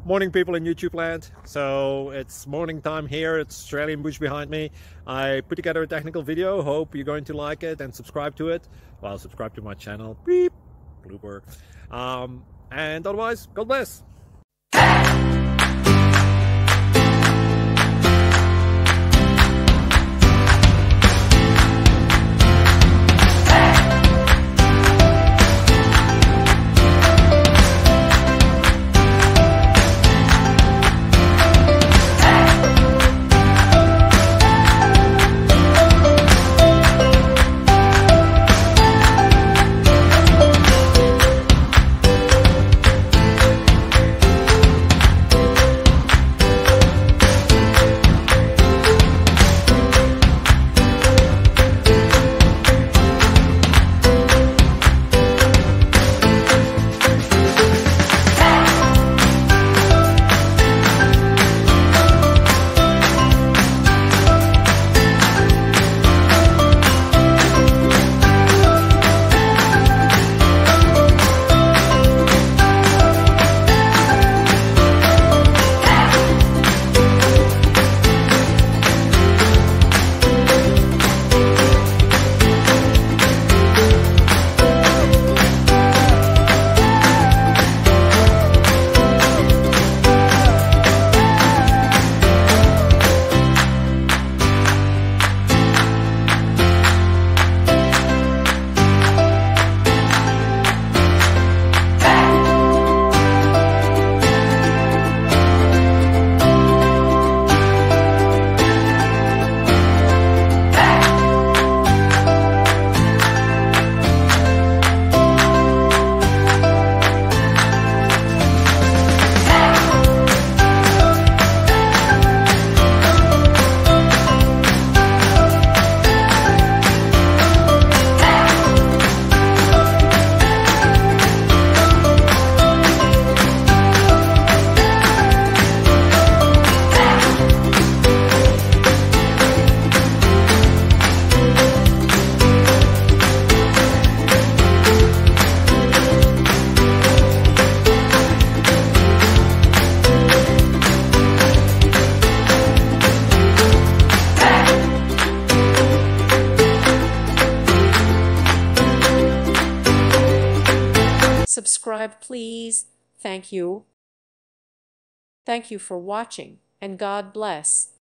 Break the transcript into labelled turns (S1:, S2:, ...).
S1: Morning, people in YouTube land. So it's morning time here. It's Australian bush behind me. I put together a technical video. Hope you're going to like it and subscribe to it. Well, subscribe to my channel. Beep. Blooper. And otherwise, God bless.
S2: Subscribe, please. Thank you. Thank you for watching, and God bless.